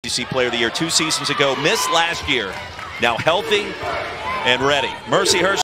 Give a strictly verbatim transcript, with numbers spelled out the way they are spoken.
W C Player of the Year two seasons ago, missed last year. Now healthy and ready. Mercyhurst.